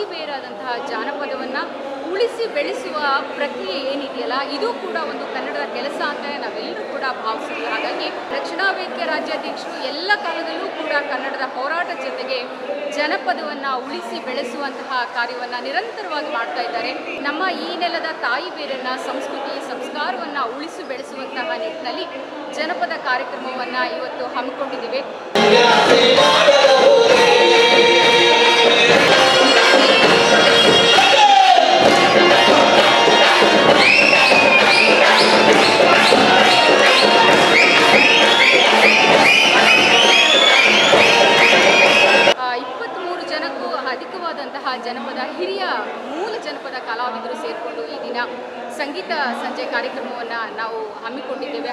ಬೇರಾದಂತಹ ಜಾನಪದವನ್ನು ಉಳಿಸಿ ಬೆಳೆಸುವ ಪ್ರಕ್ರಿಯೆ ಏನಿದೆಯಲ್ಲ ಇದು ಕೂಡ ಒಂದು ಕನ್ನಡದ ಕೆಲಸ ಅಂತ ನಾವೆಲ್ಲರೂ ಕೂಡ ಭಾವಿಸ್ತೀವಿ. ಹಾಗಾಗಿ ರಕ್ಷಣಾ ವೇದಿಕೆ ರಾಜ್ಯಾಧ್ಯಕ್ಷರು ಎಲ್ಲ ಕಾಲದಲ್ಲೂ ಕೂಡ ಕನ್ನಡದ ಹೋರಾಟ ಜೊತೆಗೆ ಜನಪದವನ್ನು ಉಳಿಸಿ ಬೆಳೆಸುವಂತಹ ಕಾರ್ಯವನ್ನು ನಿರಂತರವಾಗಿ ಮಾಡ್ತಾ ಇದ್ದಾರೆ. ನಮ್ಮ ಈ ನೆಲದ ತಾಯಿ ಬೇರನ್ನು ಸಂಸ್ಕೃತಿ ಸಂಸ್ಕಾರವನ್ನು ಉಳಿಸಿ ಬೆಳೆಸುವಂತಹ ನಿಟ್ಟಿನಲ್ಲಿ ಜನಪದ ಕಾರ್ಯಕ್ರಮವನ್ನು ಇವತ್ತು ಹಮ್ಮಿಕೊಂಡಿದ್ದೇವೆ. ಅಧಿಕವಾದಂತಹ ಜನಪದ ಹಿರಿಯ ಮೂಲ ಜನಪದ ಕಲಾವಿದರು ಸೇರಿಕೊಂಡು ಈ ದಿನ ಸಂಗೀತ ಸಂಜೆ ಕಾರ್ಯಕ್ರಮವನ್ನು ನಾವು ಹಮ್ಮಿಕೊಂಡಿದ್ದೇವೆ.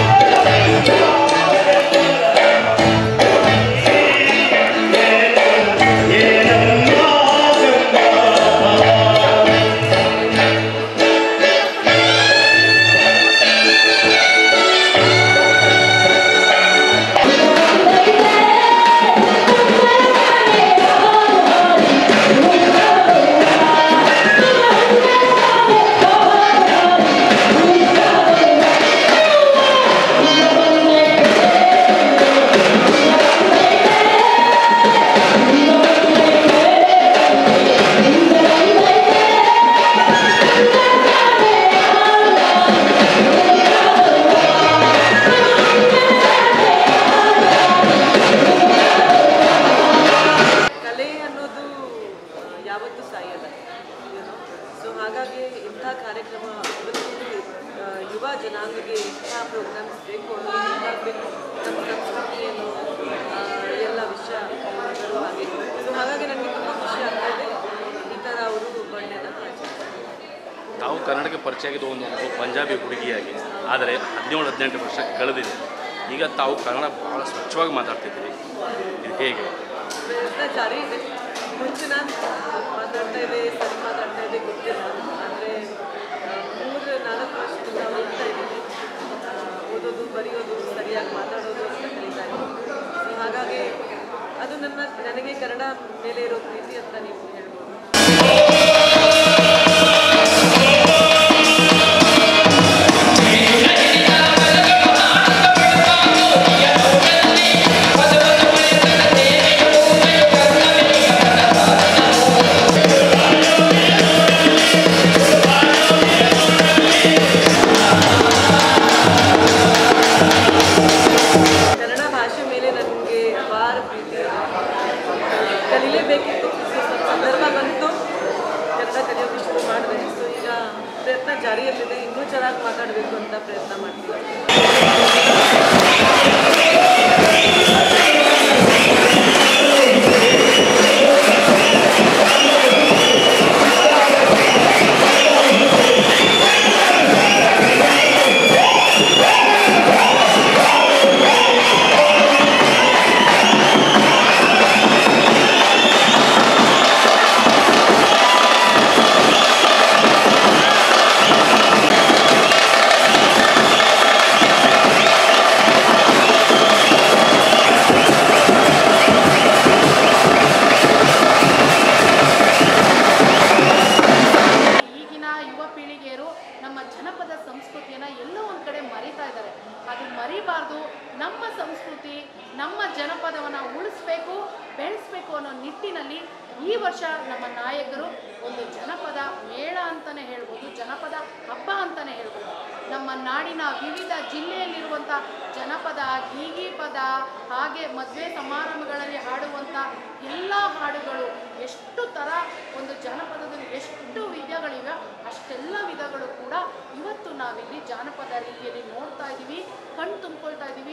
ಯಾವತ್ತೂ ಸಾಯಲ್ಲ. ಸೊ ಹಾಗಾಗಿ ಇಂಥ ಕಾರ್ಯಕ್ರಮ ಯುವ ಜನಾಂಗಕ್ಕೆ ಇಂಥ ಪ್ರೋಗ್ರಾಮ್ಸ್ ಬೇಕು ಅನ್ನೋದು ಗೊತ್ತಾಗಬೇಕು. ನಮ್ಮ ಸಂಸ್ಕೃತಿಯನ್ನು ಎಲ್ಲ ವಿಷಯ ಹಾಗೆ. ಸೊ ಹಾಗಾಗಿ ನನಗೆ ತುಂಬ ಖುಷಿ ಆಗ್ತಾಯಿದೆ ಈ ಥರ ಅವರು ಬಣ್ಣನ ಆಚರಿಸ್ತಾರೆ. ತಾವು ಕನ್ನಡಕ್ಕೆ ಪರಿಚಯ ಆಗಿದ್ದು ಒಂದು ಪಂಜಾಬಿ ಹುಡುಗಿಯಾಗಿ, ಆದರೆ 17-18 ವರ್ಷ ಕಳೆದಿದೆ. ಈಗ ತಾವು ಕನ್ನಡ ಭಾಳ ಸ್ವಚ್ಛವಾಗಿ ಮಾತಾಡ್ತಿದ್ದೀವಿ, ಇದು ಹೇಗೆ? ಪ್ರಯತ್ನ ಜಾರಿ ಇದೆ. ಮುಂಚೆ ನಾನು ಮಾತಾಡ್ತಾ ಇದೆ, ಸರಿ ಮಾತಾಡ್ತಾ ಇದೆ ಗೊತ್ತಿಲ್ಲ. ಆದರೆ 3-4 ವರ್ಷದಿಂದ ಓದ್ತಾ ಇದ್ದೀನಿ. ಓದೋದು ಬರೆಯೋದು ಸರಿಯಾಗಿ ಮಾತಾಡೋದು ಅಂತ ಕಲಿತಾ ಇದ್ದೀನಿ. ಸೊ ಹಾಗಾಗಿ ಅದು ನನಗೆ ಕನ್ನಡ ಮೇಲೆ ಇರೋ ಪ್ರೀತಿ ಅಂತ ನೀವು ಹೇಳ್ಬೋದು. ಕಲಿಲೇಬೇಕಿತ್ತು, ಸಂದರ್ಭ ಬಂತು, ಕನ್ನಡ ಕಲಿಯೋಕೆ ಶುರು ಮಾಡಿದೆ. ಸೊ ಈಗ ಪ್ರಯತ್ನ ಜಾರಿಯಲ್ಲಿದೆ, ಇನ್ನೂ ಚೆನ್ನಾಗಿ ಮಾತಾಡಬೇಕು ಅಂತ ಪ್ರಯತ್ನ ಮಾಡ್ತೀವಿ. ಜನಪದ ಸಂಸ್ಕೃತಿಯನ್ನು ಎಲ್ಲೋ ಒಂದು ಕಡೆ ಮರಿತಾ ಇದ್ದಾರೆ. ಅದು ಮರಿಬಾರ್ದು. ನಮ್ಮ ಸಂಸ್ಕೃತಿ ನಮ್ಮ ಜನಪದವನ್ನು ಉಳಿಸ್ಬೇಕು, ಬೆಳೆಸಬೇಕು ಅನ್ನೋ ನಿಟ್ಟಿನಲ್ಲಿ ಈ ವರ್ಷ ನಮ್ಮ ನಾಯಕರು ಒಂದು ಜನಪದ ಮೇಳ ಅಂತಲೇ ಹೇಳ್ಬೋದು, ಜನಪದ ಹಬ್ಬ ಅಂತಲೇ ಹೇಳ್ಬೋದು. ನಮ್ಮ ನಾಡಿನ ವಿವಿಧ ಜಿಲ್ಲೆಯಲ್ಲಿರುವಂಥ ಜನಪದ, ಗೀಗಿ ಪದ, ಹಾಗೆ ಮದುವೆ ಸಮಾರಂಭಗಳಲ್ಲಿ ಹಾಡುವಂಥ ಎಲ್ಲ ಹಾಡುಗಳು, ಎಷ್ಟು ಥರ ಒಂದು ಜನಪದದಲ್ಲಿ ಎಷ್ಟು ವಿಧಗಳಿವೆ, ಅಷ್ಟೆಲ್ಲ ವಿಧಗಳು ಕೂಡ ಇವತ್ತು ನಾವಿಲ್ಲಿ ಜಾನಪದ ರೀತಿಯಲ್ಲಿ ನೋಡ್ತಾ ಇದ್ದೀವಿ, ಕಣ್ಣು ತುಂಬಿಕೊಳ್ತಾ ಇದ್ದೀವಿ.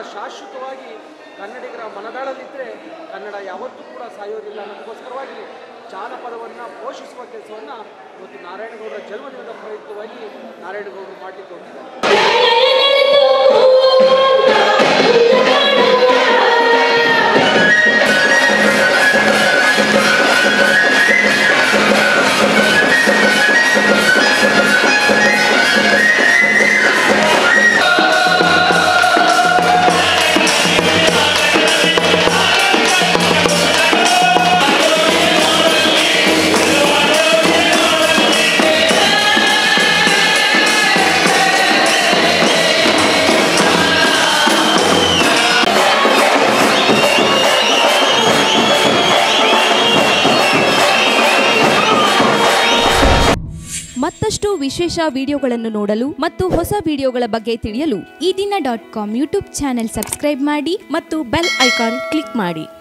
ಶಾಶ್ವತವಾಗಿ ಕನ್ನಡಿಗರ ಮನದಾಳಲಿದ್ದರೆ ಕನ್ನಡ ಯಾವತ್ತೂ ಕೂಡ ಸಾಯೋದಿಲ್ಲ. ನಮಗೋಸ್ಕರವಾಗಿ ಜಾನಪದವನ್ನು ಪೋಷಿಸುವ ಕೆಲಸವನ್ನು ಇವತ್ತು ನಾರಾಯಣಗೌಡರ ಜನ್ಮದಿನದ ಪ್ರಯುಕ್ತವಾಗಿ ನಾರಾಯಣಗೌಡರು ಮಾಡಲಿಕ್ಕೆ ಹೋಗಿದ್ದಾರೆ. ಮತ್ತಷ್ಟು ವಿಶೇಷ ವಿಡಿಯೋಗಳನ್ನು ನೋಡಲು ಮತ್ತು ಹೊಸ ವಿಡಿಯೋಗಳ ಬಗ್ಗೆ ತಿಳಿಯಲು ಈ ದಿನ .com ಯೂಟ್ಯೂಬ್ ಚಾನೆಲ್ ಸಬ್ಸ್ಕ್ರೈಬ್ ಮಾಡಿ ಮತ್ತು ಬೆಲ್ ಐಕಾನ್ ಕ್ಲಿಕ್ ಮಾಡಿ.